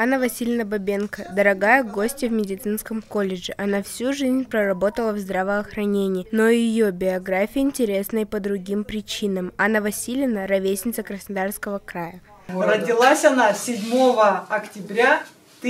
Анна Васильевна Бабенко – дорогая гостья в медицинском колледже. Она всю жизнь проработала в здравоохранении, но ее биография интересна и по другим причинам. Анна Васильевна – ровесница Краснодарского края. Родилась она 7 октября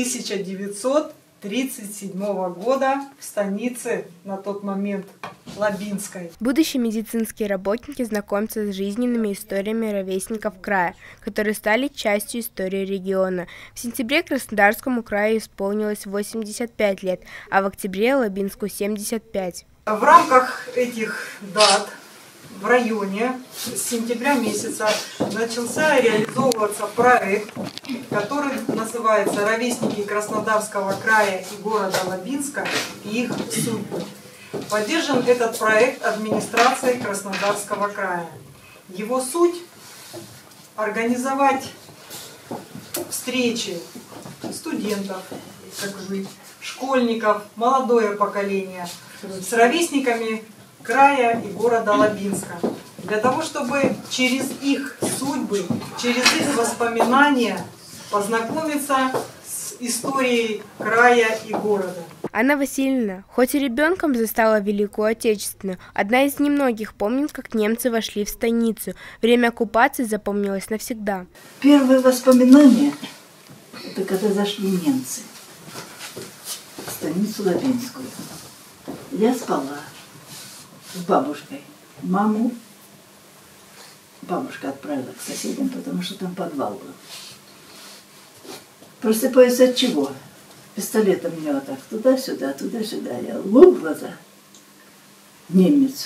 1937 года в станице, на тот момент, Лабинской. Будущие медицинские работники знакомятся с жизненными историями ровесников края, которые стали частью истории региона. В сентябре Краснодарскому краю исполнилось 85 лет, а в октябре Лабинску 75. В рамках этих дат в районе с сентября месяца начался реализовываться проект, который называется «Ровесники Краснодарского края и города Лабинска и их судьбы». Поддержан этот проект администрацией Краснодарского края. Его суть – организовать встречи студентов, школьников, молодое поколение с ровесниками края и города Лабинска, для того, чтобы через их судьбы, через их воспоминания познакомиться с историей края и города. Анна Васильевна, хоть и ребенком застала Великую Отечественную, одна из немногих помнит, как немцы вошли в станицу. Время оккупации запомнилось навсегда. Первые воспоминания – это когда зашли немцы в станицу Лабинскую. Я спала с бабушкой. Маму бабушка отправила к соседям, потому что там подвал был. Просыпаюсь от чего? Пистолетом меня вот так туда-сюда, туда-сюда. Я лук в глаза. Немец.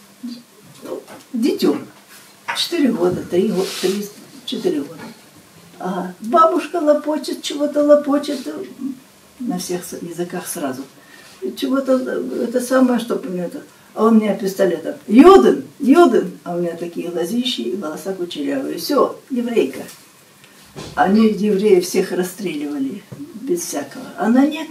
Дитё. 4 года, 4 года. А бабушка лопочет, чего-то лопочет на всех языках сразу. Чего-то, это самое, что это. А он меня пистолетом. Юден, Юден. А у меня такие глазищи и волоса кучерявые. Все, еврейка. Они евреев всех расстреливали без всякого. Она нет.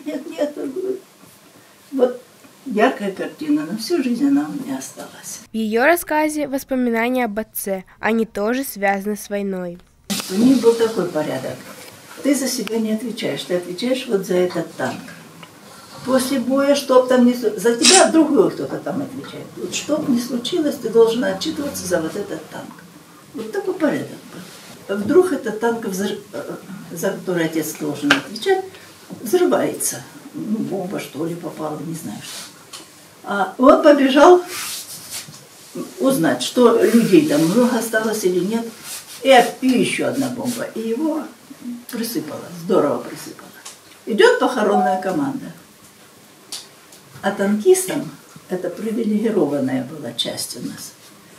Вот яркая картина, на всю жизнь она у меня осталась. В ее рассказе воспоминания об отце, они тоже связаны с войной. У них был такой порядок. Ты за себя не отвечаешь, ты отвечаешь вот за этот танк. После боя, чтоб там не... За тебя другой кто-то там отвечает. Вот чтоб не случилось, ты должен отчитываться за вот этот танк. Вот такой порядок был. Вдруг этот танк, за который отец должен отвечать, взрывается. Ну, бомба, что ли, попала, не знаю что. А он побежал узнать, что людей там много осталось или нет. И еще одна бомба. И его присыпало, здорово присыпало. Идет похоронная команда. А танкистам, это привилегированная была часть у нас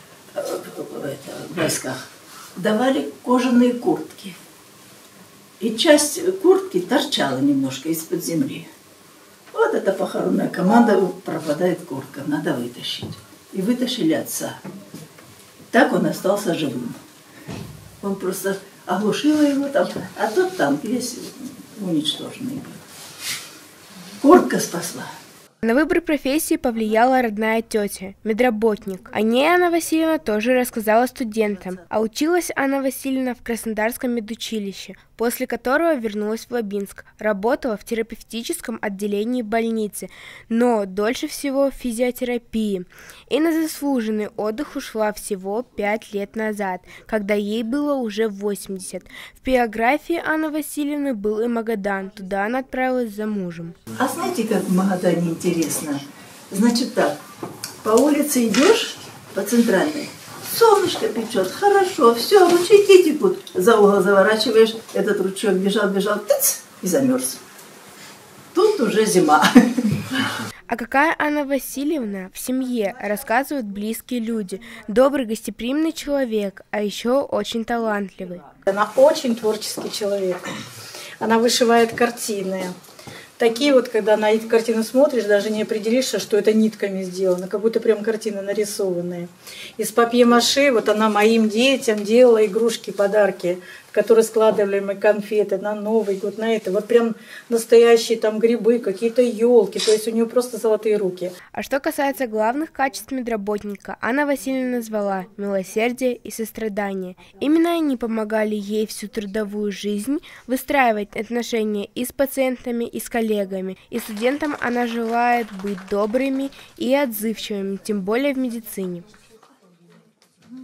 в войсках, давали кожаные куртки. И часть куртки торчала немножко из-под земли. Вот эта похоронная команда, пропадает куртка, надо вытащить. И вытащили отца. Так он остался живым. Он просто оглушил его там, а тот танк весь уничтоженный был. Куртка спасла. На выбор профессии повлияла родная тетя, медработник. О ней Анна Васильевна тоже рассказала студентам. А училась Анна Васильевна в Краснодарском медучилище, после которого вернулась в Лабинск. Работала в терапевтическом отделении больницы, но дольше всего в физиотерапии. И на заслуженный отдых ушла всего 5 лет назад, когда ей было уже 80. В биографии Анны Васильевны был и Магадан. Туда она отправилась за мужем. А знаете, как в Магадане интересно? Значит так, по улице идешь, по центральной, солнышко печет, хорошо, все, ручейки текут. За угол заворачиваешь, этот ручеек бежал, тыц, и замерз. Тут уже зима. А какая Анна Васильевна в семье, рассказывают близкие люди. Добрый, гостеприимный человек, а еще очень талантливый. Она очень творческий человек. Она вышивает картины. Такие вот, когда на эти картины смотришь, даже не определишься, что это нитками сделано, как будто прям картины нарисованные. Из папье-маше вот она моим детям делала игрушки, подарки. которые складывали мы конфеты на Новый год, на это. Вот прям настоящие там грибы, какие-то елки. То есть у нее просто золотые руки. А что касается главных качеств медработника, Анна Васильевна назвала милосердие и сострадание. Именно они помогали ей всю трудовую жизнь выстраивать отношения и с пациентами, и с коллегами. И студентам она желает быть добрыми и отзывчивыми, тем более в медицине.